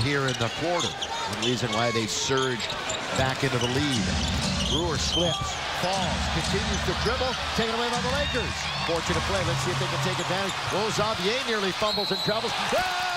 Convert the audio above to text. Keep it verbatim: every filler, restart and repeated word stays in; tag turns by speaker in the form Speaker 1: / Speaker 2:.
Speaker 1: here in the quarter. The reason why they surged back into the lead. Brewer slips, falls, continues to dribble, taken away by the Lakers. Fortunate play. Let's see if they can take advantage. Oh, Xavier nearly fumbles and travels. Ah!